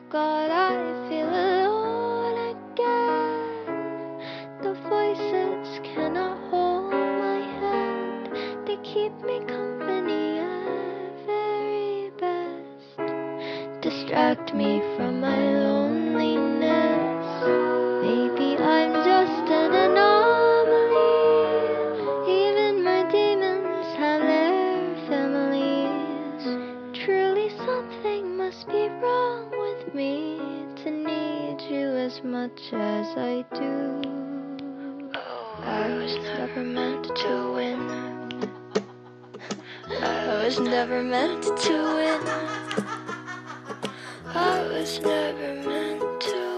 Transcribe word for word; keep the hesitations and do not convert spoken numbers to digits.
God, I feel alone again. The voices cannot hold my hand. They keep me company at very best. Distract me from my loneliness. Maybe I'm just an anomaly. Even my demons have their families. Truly something must be wrong with me to need you as much as I do. I was never meant to win. I was never meant to win. I was never meant to